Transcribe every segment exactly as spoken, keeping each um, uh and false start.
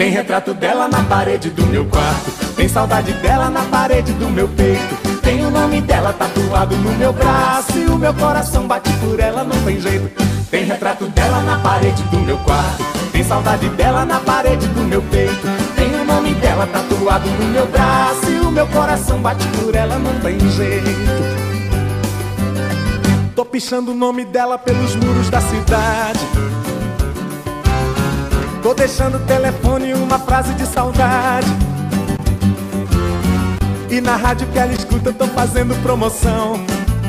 Tem retrato dela na parede do meu quarto. Tem saudade dela na parede do meu peito. Tem o nome dela tatuado no meu braço. E o meu coração bate por ela, não tem jeito. Tem retrato dela na parede do meu quarto. Tem saudade dela na parede do meu peito. Tem o nome dela tatuado no meu braço. E o meu coração bate por ela, não tem jeito. Tô pichando o nome dela pelos muros da cidade. Tô deixando o telefone uma frase de saudade. E na rádio que ela escuta eu tô fazendo promoção.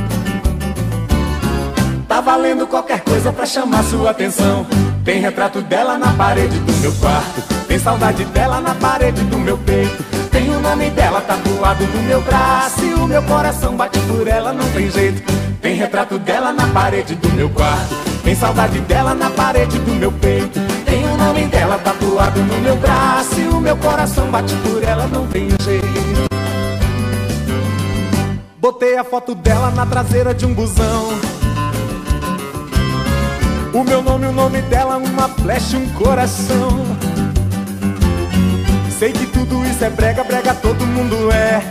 Tá valendo qualquer coisa pra chamar sua atenção. Tem retrato dela na parede do meu quarto. Tem saudade dela na parede do meu peito. Tem o nome dela tatuado no meu braço. E o meu coração bate por ela, não tem jeito. Tem retrato dela na parede do meu quarto. Tem saudade dela na parede do meu peito. Tem o nome dela tatuado no meu braço. E o meu coração bate por ela, não tem jeito. Botei a foto dela na traseira de um busão. O meu nome, o nome dela, uma flecha, um coração. Sei que tudo isso é brega, brega todo mundo é.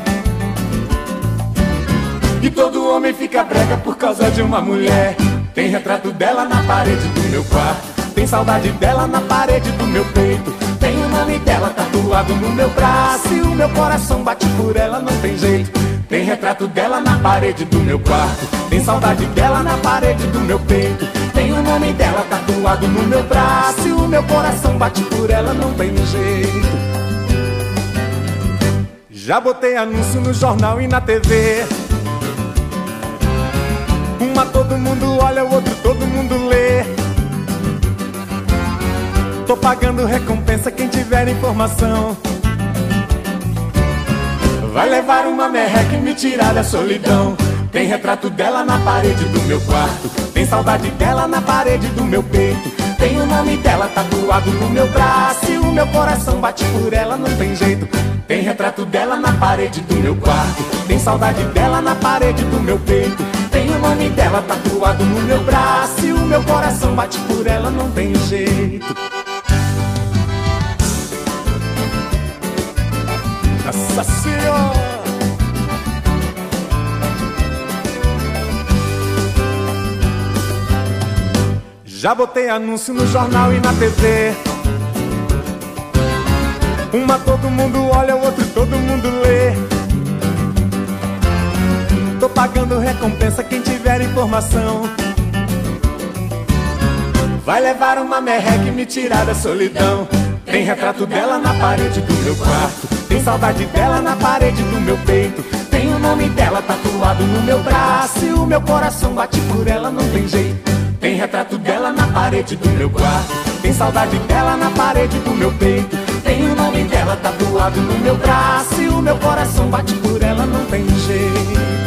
E todo homem fica brega por causa de uma mulher. Tem retrato dela na parede do meu quarto. Tem saudade dela na parede do meu peito. Tem o nome dela tatuado no meu braço. E o meu coração bate por ela, não tem jeito. Tem retrato dela na parede do meu quarto. Tem saudade dela na parede do meu peito. Tem o nome dela tatuado no meu braço. E o meu coração bate por ela, não tem jeito. Já botei anúncio no jornal e na T V. Uma todo mundo olha, o outro todo mundo lê. Tô pagando recompensa quem tiver informação. Vai levar uma merreca e me tirar da solidão. Tem retrato dela na parede do meu quarto. Tem saudade dela na parede do meu peito. Tem o nome dela tatuado no meu braço. E o meu coração bate por ela, não tem jeito. Tem retrato dela na parede do meu quarto. Tem saudade dela na parede do meu peito. Tem o nome dela tatuado no meu braço. E o meu coração bate por ela, não tem jeito. Nossa Senhora! Já botei anúncio no jornal e na T V. Uma todo mundo olha, o outro todo mundo lê. Tô pagando recompensa quem tiver informação. Vai levar uma merreca e me tirar da solidão. Tem retrato dela na parede do meu quarto. Tem saudade dela na parede do meu peito. Tem o nome dela tatuado no meu braço. E o meu coração bate por ela, não tem jeito. Tem retrato dela na parede do meu quarto. Tem saudade dela na parede do meu peito. Tem o nome dela tatuado no meu braço. E o meu coração bate por ela, não tem jeito.